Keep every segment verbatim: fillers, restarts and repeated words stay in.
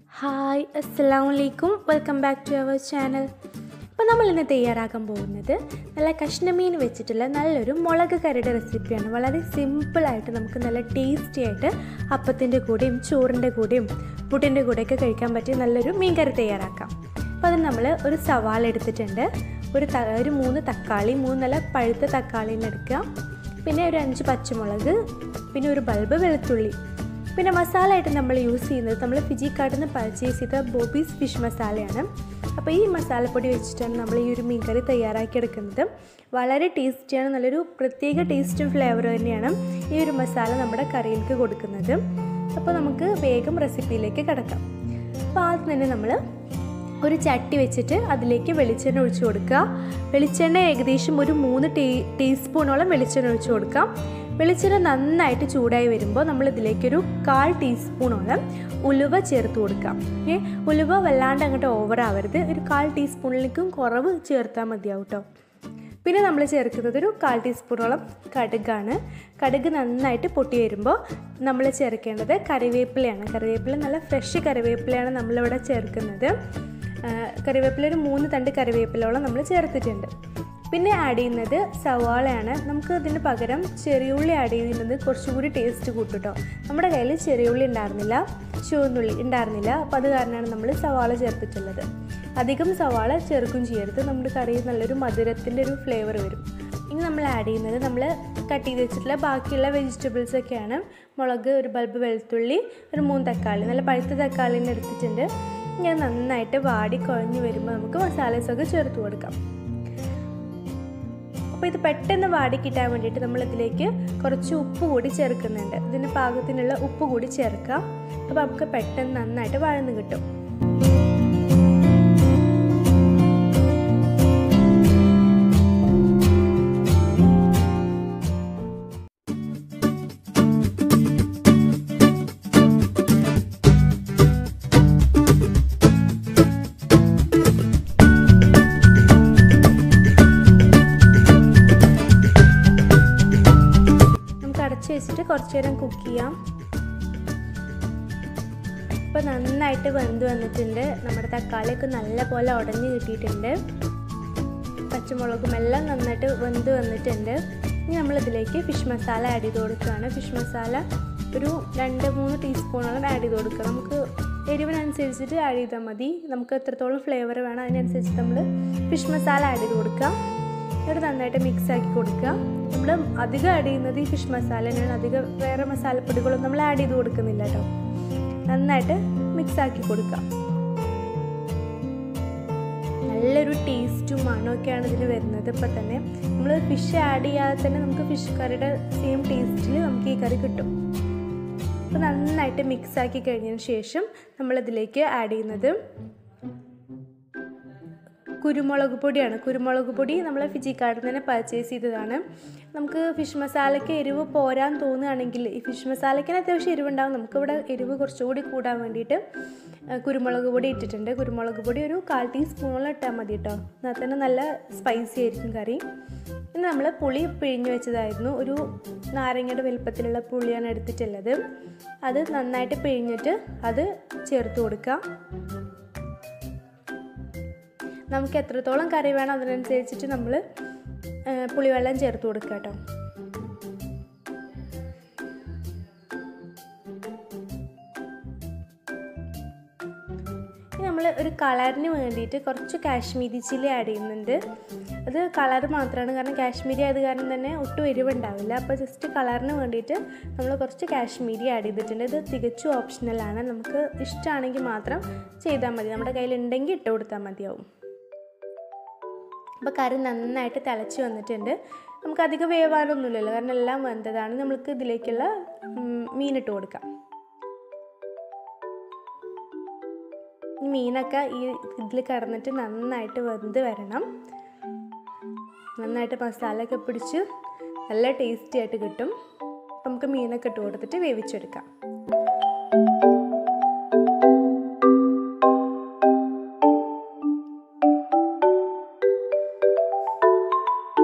Hi അസ്സലാമു അലൈക്കും welcome back to our channel. അപ്പോൾ നമ്മളിന്ന് തയ്യാറാക്കാൻ പോകുന്നത് നല്ല കഷ്ണമീൻ വെച്ചിട്ടുള്ള നല്ലൊരു മുളക് കറിയുടെ റെസിപ്പിയാണ്. വളരെ സിമ്പിളായിട്ട് നമുക്ക് നല്ല ടേസ്റ്റി ആയിട്ട് അപ്പത്തിൻ്റെ കൂടെയും ചോറിൻ്റെ കൂടെയും പുട്ടിൻ്റെ കൂടെയൊക്കെ കഴിക്കാൻ പറ്റിയ നല്ലൊരു മീൻ കറി തയ്യാറാക്കാം. അപ്പോൾ അതിന് നമ്മൾ ഒരു സവാള എടുത്തിട്ടുണ്ട്, ഒരു ത ഒരു മൂന്ന് തക്കാളി, മൂന്ന് നല്ല പഴുത്ത തക്കാളീനെ എടുക്കുക, പിന്നെ ഒരു അഞ്ച് പച്ചമുളക്, പിന്നെ ഒരു ബൾബ് വെളുത്തുള്ളി. പിന്നെ മസാല ആയിട്ട് നമ്മൾ യൂസ് ചെയ്യുന്നത് നമ്മൾ ഫിജി കാർഡിൽ നിന്ന് പർച്ചേസ് ചെയ്ത ബോബീസ് ഫിഷ് മസാലയാണ്. അപ്പോൾ ഈ മസാലപ്പൊടി വെച്ചിട്ടാണ് നമ്മൾ ഈ ഒരു മീൻ കറി തയ്യാറാക്കിയെടുക്കുന്നത്. വളരെ ടേസ്റ്റിയാണ്, നല്ലൊരു പ്രത്യേക ടേസ്റ്റും ഫ്ലേവർ തന്നെയാണ് ഈ ഒരു മസാല നമ്മുടെ കറിയിലേക്ക് കൊടുക്കുന്നത്. അപ്പോൾ നമുക്ക് വേഗം റെസിപ്പിയിലേക്ക് കിടക്കാം. അപ്പോൾ ആദ്യം തന്നെ നമ്മൾ ഒരു ചട്ടി വെച്ചിട്ട് അതിലേക്ക് വെളിച്ചെണ്ണ ഒഴിച്ചു കൊടുക്കുക. വെളിച്ചെണ്ണ ഏകദേശം ഒരു മൂന്ന് ടീ ടീസ്പൂണോളം വെളിച്ചെണ്ണ ഒഴിച്ചു കൊടുക്കാം. വെളിച്ചെണ്ണ നന്നായിട്ട് ചൂടായി വരുമ്പോൾ നമ്മൾ ഇതിലേക്കൊരു കാൽ ടീസ്പൂണോളം ഉലുവ ചേർത്ത് കൊടുക്കാം. ഏ ഉലുവ വല്ലാണ്ട് അങ്ങോട്ട് ഓവർ ആവരുത്, ഒരു കാൽ ടീസ്പൂണിലേക്കും കുറവ് ചേർത്താൽ മതിയാവും കേട്ടോ. പിന്നെ നമ്മൾ ചേർക്കുന്നത് ഒരു കാൽ ടീസ്പൂണോളം കടുകാണ്. കടുക് നന്നായിട്ട് പൊട്ടി വരുമ്പോൾ നമ്മൾ ചേർക്കേണ്ടത് കറിവേപ്പിലയാണ്. കറിവേപ്പില നല്ല ഫ്രഷ് കറിവേപ്പിലയാണ് നമ്മളിവിടെ ചേർക്കുന്നത്. കറിവേപ്പില ഒരു മൂന്ന് തണ്ട് കറിവേപ്പിലോളം നമ്മൾ ചേർത്തിട്ടുണ്ട്. പിന്നെ ആഡ് ചെയ്യുന്നത് സവാളയാണ്. നമുക്ക് ഇതിന് പകരം ചെറിയുള്ളി ആഡ് ചെയ്യുന്നത് കുറച്ചുകൂടി ടേസ്റ്റ് കൂട്ടും കേട്ടോ. നമ്മുടെ കയ്യിൽ ചെറിയുള്ളി ഉണ്ടായിരുന്നില്ല, ചുവന്നുള്ളി ഉണ്ടായിരുന്നില്ല, അപ്പോൾ അത് കാരണമാണ് നമ്മൾ സവാള ചേർത്തിട്ടുള്ളത്. അധികം സവാള ചേർക്കും ചെയ്യരുത്, നമ്മുടെ കറിയിൽ നല്ലൊരു മധുരത്തിൻ്റെ ഒരു ഫ്ലേവർ വരും. ഇനി നമ്മൾ ആഡ് ചെയ്യുന്നത് നമ്മൾ കട്ട് ചെയ്ത് വെച്ചിട്ടുള്ള ബാക്കിയുള്ള വെജിറ്റബിൾസൊക്കെയാണ്. മുളക്, ഒരു ബൾബ് വെളുത്തുള്ളി, ഒരു മൂന്ന് തക്കാളി, നല്ല പഴുത്ത തക്കാളിനെ എടുത്തിട്ടുണ്ട്. ഇങ്ങനെ നന്നായിട്ട് വാടി കുഴഞ്ഞ് വരുമ്പോൾ നമുക്ക് മസാലസൊക്കെ ചേർത്ത് കൊടുക്കാം. അപ്പോൾ ഇത് പെട്ടെന്ന് വാടി കിട്ടാൻ വേണ്ടിയിട്ട് നമ്മളിതിലേക്ക് കുറച്ച് ഉപ്പ് കൂടി ചേർക്കുന്നുണ്ട്. ഇതിന് പാകത്തിനുള്ള ഉപ്പ് കൂടി ചേർക്കാം. അപ്പോൾ നമുക്ക് പെട്ടെന്ന് നന്നായിട്ട് വഴന്ന് കിട്ടും. വെച്ചിട്ട് കുറച്ച് നേരം കുക്ക് ചെയ്യാം. ഇപ്പോൾ നന്നായിട്ട് വെന്ത് വന്നിട്ടുണ്ട്. നമ്മുടെ തക്കാളിയൊക്കെ നല്ല പോലെ ഉടഞ്ഞ് കിട്ടിയിട്ടുണ്ട്. പച്ചമുളകും എല്ലാം നന്നായിട്ട് വെന്ത് വന്നിട്ടുണ്ട്. ഇനി നമ്മളിതിലേക്ക് ഫിഷ് മസാല ആഡ് ചെയ്ത് കൊടുക്കുകയാണ്. ഫിഷ് മസാല ഒരു രണ്ട് മൂന്ന് ടീസ്പൂണോളം ആഡ് ചെയ്ത് കൊടുക്കുക. നമുക്ക് എരിവിനനുസരിച്ചിട്ട് ആഡ് ചെയ്താൽ മതി. നമുക്ക് എത്രത്തോളം ഫ്ലേവർ വേണം അതിനനുസരിച്ച് നമ്മൾ ഫിഷ് മസാല ആഡ് ചെയ്ത് കൊടുക്കുക. ഇവിടെ നന്നായിട്ട് മിക്സ് ആക്കി കൊടുക്കുക. നമ്മൾ അധികം ആഡ് ചെയ്യുന്നത് ഈ ഫിഷ് മസാല തന്നെയാണ്, അധികം വേറെ മസാലപ്പൊടികളൊന്നും നമ്മൾ ആഡ് ചെയ്ത് കൊടുക്കുന്നില്ല കേട്ടോ. നന്നായിട്ട് മിക്സ് ആക്കി കൊടുക്കുക. നല്ലൊരു ടേസ്റ്റും മണമൊക്കെയാണ് ഇതിന് വരുന്നത്. ഇപ്പം തന്നെ നമ്മൾ ഫിഷ് ആഡ് ചെയ്യാതെ തന്നെ നമുക്ക് ഫിഷ് കറിയുടെ സെയിം ടേസ്റ്റിൽ നമുക്ക് ഈ കറി കിട്ടും. അപ്പോൾ നന്നായിട്ട് മിക്സ് ആക്കി കഴിഞ്ഞതിന് ശേഷം നമ്മളിതിലേക്ക് ആഡ് ചെയ്യുന്നത് കുരുമുളക് പൊടിയാണ്. കുരുമുളക് പൊടി നമ്മൾ ഫിജി കാർഡിൽ തന്നെ പർച്ചേസ് ചെയ്തതാണ്. നമുക്ക് ഫിഷ് മസാലയ്ക്ക് എരിവ് പോരാൻ തോന്നുകയാണെങ്കിൽ, ഈ ഫിഷ് മസാലയ്ക്ക് അത്യാവശ്യം എരിവുണ്ടാകും, നമുക്കിവിടെ എരിവ് കുറച്ചുകൂടി കൂടാൻ വേണ്ടിയിട്ട് കുരുമുളക് പൊടി ഇട്ടിട്ടുണ്ട്. കുരുമുളക് പൊടി ഒരു കാൽ ടീസ്പൂണോളം ഇട്ടാൽ മതി കേട്ടോ. എന്നാൽ തന്നെ നല്ല സ്പൈസി ആയിരിക്കും കറി. ഇനി നമ്മൾ പുളി പിഴിഞ്ഞ് വെച്ചതായിരുന്നു, ഒരു നാരങ്ങയുടെ വലുപ്പത്തിലുള്ള പുളിയാണ് എടുത്തിട്ടുള്ളത്. അത് നന്നായിട്ട് പിഴിഞ്ഞിട്ട് അത് ചേർത്ത് കൊടുക്കാം. നമുക്ക് എത്രത്തോളം കറി വേണം അതിനനുസരിച്ചിട്ട് നമ്മൾ പുളിവെള്ളം ചേർത്ത് കൊടുക്കുക കേട്ടോ. ഇനി നമ്മൾ ഒരു കളറിന് വേണ്ടിയിട്ട് കുറച്ച് കാശ്മീരി ചില്ലി ആഡ് ചെയ്യുന്നുണ്ട്. അത് കളർ മാത്രമാണ്, കാരണം കാശ്മീരി ആയത് കാരണം തന്നെ ഒട്ടും എരിവുണ്ടാവില്ല. അപ്പോൾ ജസ്റ്റ് കളറിന് വേണ്ടിയിട്ട് നമ്മൾ കുറച്ച് കാശ്മീരി ആഡ് ചെയ്തിട്ടുണ്ട്. ഇത് തികച്ചും ഓപ്ഷണലാണ്, നമുക്ക് ഇഷ്ടമാണെങ്കിൽ മാത്രം ചെയ്താൽ മതി, നമ്മുടെ കയ്യിലുണ്ടെങ്കിൽ ഇട്ട് കൊടുത്താൽ മതിയാവും. അപ്പോൾ കറി നന്നായിട്ട് തിളച്ച് വന്നിട്ടുണ്ട്. നമുക്ക് അധികം വേവാനൊന്നുമില്ലല്ലോ, കാരണം എല്ലാം വെന്തതാണ്. നമുക്ക് ഇതിലേക്കുള്ള മീനിട്ട് കൊടുക്കാം. ഈ മീനൊക്കെ ഈ ഇതിൽ കിടന്നിട്ട് നന്നായിട്ട് വെന്ത് വരണം. നന്നായിട്ട് മസാലയൊക്കെ പിടിച്ച് നല്ല ടേസ്റ്റി ആയിട്ട് കിട്ടും. നമുക്ക് മീനൊക്കെ ഇട്ട് കൊടുത്തിട്ട് വേവിച്ചെടുക്കാം.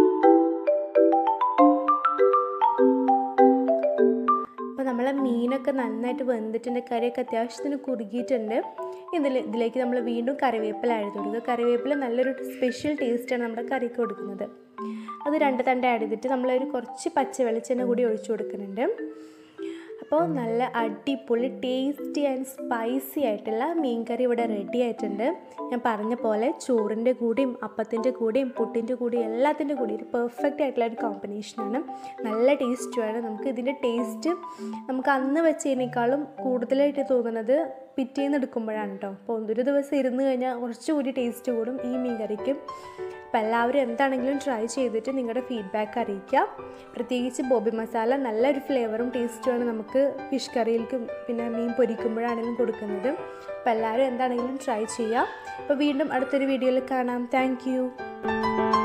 നമ്മളെ മീനൊക്കെ മീനൊക്കെ നന്നായിട്ട് വെന്തിട്ടുണ്ട്, കറിയൊക്കെ അത്യാവശ്യത്തിന് കുറുകിയിട്ടുണ്ട്. ഇതിൽ ഇതിലേക്ക് നമ്മൾ വീണ്ടും കറിവേപ്പില ആഡ് ചെയ്ത് കൊടുക്കുക. കറിവേപ്പില നല്ലൊരു സ്പെഷ്യൽ ടേസ്റ്റാണ് നമ്മുടെ കറിക്ക് കൊടുക്കുന്നത്. അത് രണ്ട് തണ്ട് ആഡ് ചെയ്തിട്ട് നമ്മളൊരു കുറച്ച് പച്ച വെളിച്ചെണ്ണ കൂടി ഒഴിച്ചു കൊടുക്കുന്നുണ്ട്. അപ്പോൾ നല്ല അടിപൊളി ടേസ്റ്റി ആൻഡ് സ്പൈസി ആയിട്ടുള്ള മീൻ കറി ഇവിടെ റെഡി ആയിട്ടുണ്ട്. ഞാൻ പറഞ്ഞ പോലെ ചോറിൻ്റെ കൂടെയും അപ്പത്തിൻ്റെ കൂടെയും പുട്ടിൻ്റെ കൂടെയും എല്ലാത്തിൻ്റെ കൂടെയും ഒരു പെർഫെക്റ്റ് ആയിട്ടുള്ള ഒരു കോമ്പിനേഷനാണ്. നല്ല ടേസ്റ്റുമാണ്. നമുക്ക് ഇതിൻ്റെ ടേസ്റ്റ് നമുക്ക് അന്ന് വെച്ചതിനേക്കാളും കൂടുതലായിട്ട് തോന്നുന്നത് പിറ്റേന്ന് എടുക്കുമ്പോഴാണ് കേട്ടോ. അപ്പോൾ ഒരു ദിവസം ഇരുന്ന് കഴിഞ്ഞാൽ കുറച്ചുകൂടി ടേസ്റ്റ് കൂടും ഈ മീൻ കറിക്കും. അപ്പോൾ എല്ലാവരും എന്താണെങ്കിലും ട്രൈ ചെയ്തിട്ട് നിങ്ങളുടെ ഫീഡ്ബാക്ക് അറിയിക്കുക. പ്രത്യേകിച്ച് ബോബി മസാല നല്ലൊരു ഫ്ലേവറും ടേസ്റ്റുമാണ് നമുക്ക് ഫിഷ് കറിയിലേക്കും പിന്നെ മീൻ പൊരിക്കുമ്പോഴാണെങ്കിലും കൊടുക്കുന്നത്. അപ്പോൾ എല്ലാവരും എന്താണെങ്കിലും ട്രൈ ചെയ്യുക. അപ്പോൾ വീണ്ടും അടുത്തൊരു വീഡിയോയിൽ കാണാം. താങ്ക്